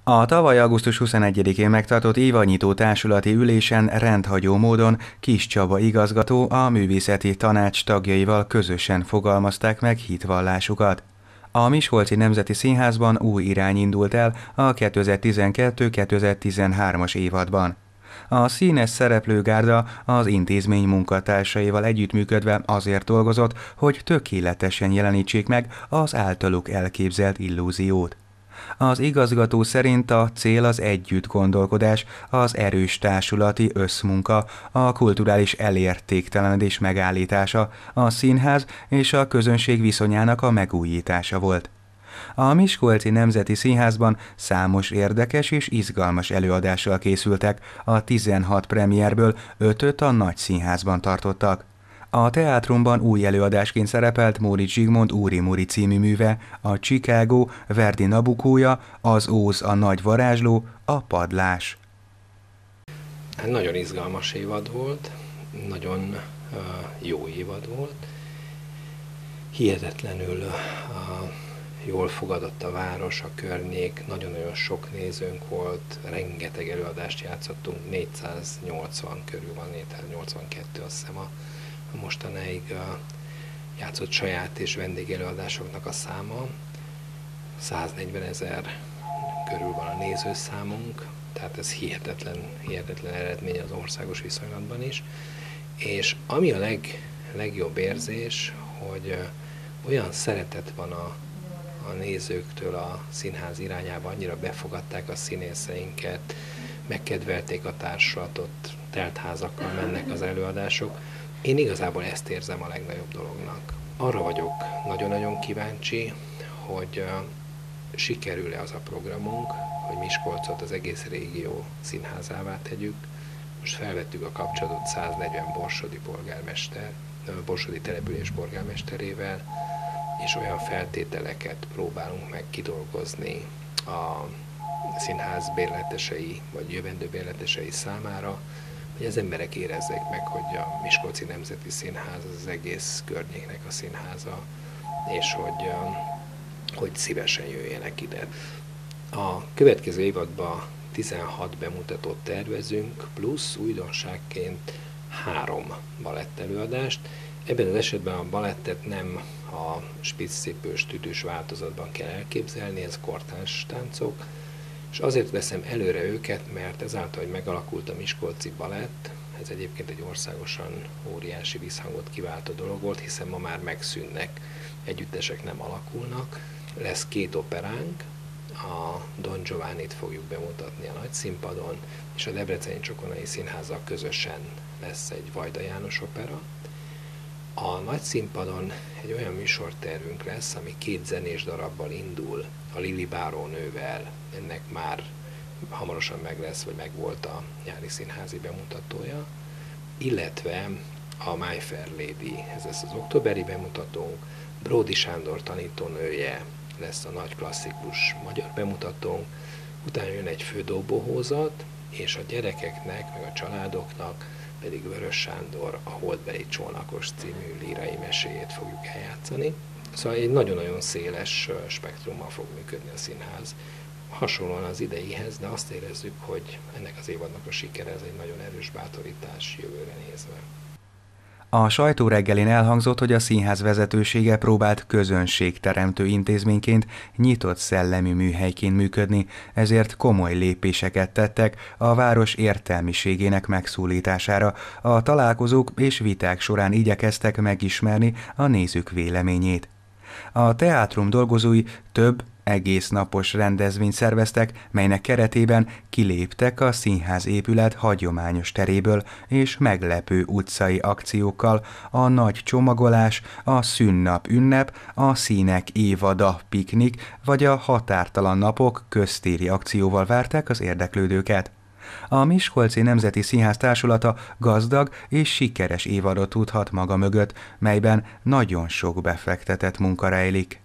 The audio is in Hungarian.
A tavaly augusztus 21-én megtartott évadnyitó társulati ülésen rendhagyó módon Kiss Csaba igazgató a művészeti tanács tagjaival közösen fogalmazták meg hitvallásukat. A Miskolci Nemzeti Színházban új irány indult el a 2012-2013-as évadban. A színes szereplőgárda az intézmény munkatársaival együttműködve azért dolgozott, hogy tökéletesen jelenítsék meg az általuk elképzelt illúziót. Az igazgató szerint a cél az együttgondolkodás, az erős társulati összmunka, a kulturális elértéktelenedés megállítása, a színház és a közönség viszonyának a megújítása volt. A Miskolci Nemzeti Színházban számos érdekes és izgalmas előadással készültek, a 16 premierből 5-öt a Nagy Színházban tartottak. A teátrumban új előadásként szerepelt Móricz Zsigmond Úri-Muri című műve, a Chicago, Verdi Nabukója, az Óz a nagy varázsló, a Padlás. Nagyon izgalmas évad volt, nagyon jó évad volt. Hihetetlenül jól fogadott a város, a környék, nagyon-nagyon sok nézőnk volt, rengeteg előadást játszottunk, 480 körül van, 482 azt hiszem a mostanáig játszott saját és vendégelőadásoknak a száma. 140 000 körül van a nézőszámunk, tehát ez hihetetlen eredmény az országos viszonylatban is. És ami a legjobb érzés, hogy olyan szeretet van a nézőktől a színház irányába, annyira befogadták a színészeinket, megkedvelték a társulatot, teltházakkal mennek az előadások. Én igazából ezt érzem a legnagyobb dolognak. Arra vagyok nagyon-nagyon kíváncsi, hogy sikerül-e az a programunk, hogy Miskolcot az egész régió színházává tegyük. Most felvettük a kapcsolatot 140 borsodi település polgármesterével, és olyan feltételeket próbálunk meg kidolgozni a színház bérletesei, vagy jövendő bérletesei számára, hogy az emberek érezzék meg, hogy a Miskolci Nemzeti Színház az egész környéknek a színháza, és hogy szívesen jöjjenek ide. A következő évadban 16 bemutatót tervezünk, plusz újdonságként 3 balettelőadást. Ebben az esetben a balettet nem a spiccipős tüdős változatban kell elképzelni, ez kortárs táncok, és azért veszem előre őket, mert ezáltal, hogy megalakult a Miskolci Balett, ez egyébként egy országosan óriási visszhangot kiváltó dolog volt, hiszen ma már megszűnnek, együttesek nem alakulnak. Lesz 2 operánk, a Don Giovannit fogjuk bemutatni a Nagyszínpadon, és a Debreceni Csokonai Színházzal közösen lesz egy Vajda János opera. A Nagyszínpadon egy olyan műsortervünk lesz, ami 2 zenés darabbal indul, a Lili bárónővel, ennek már hamarosan meg lesz, vagy meg volt a nyári színházi bemutatója, illetve a My Fair Lady, ez lesz az októberi bemutatónk, Bródi Sándor tanítónője lesz a nagy klasszikus magyar bemutatónk, utána jön egy fődóbohózat, és a gyerekeknek, meg a családoknak pedig Vörös Sándor a Holdbeli Csónakos című lírai meséjét fogjuk eljátszani. Szóval egy nagyon-nagyon széles spektrummal fog működni a színház. Hasonlóan az ideihez, de azt érezzük, hogy ennek az évadnak a sikere ez egy nagyon erős bátorítás jövőre nézve. A sajtóreggelin elhangzott, hogy a színház vezetősége próbált közönségteremtő intézményként, nyitott szellemű műhelyként működni, ezért komoly lépéseket tettek a város értelmiségének megszólítására. A találkozók és viták során igyekeztek megismerni a nézők véleményét. A teátrum dolgozói több egész napos rendezvényt szerveztek, melynek keretében kiléptek a színház épület hagyományos teréből, és meglepő utcai akciókkal a nagy csomagolás, a szünnap ünnep, a színek évada piknik vagy a határtalan napok köztéri akcióval várták az érdeklődőket. A Miskolci Nemzeti Színház társulata gazdag és sikeres évadot tudhat maga mögött, melyben nagyon sok befektetett munka rejlik.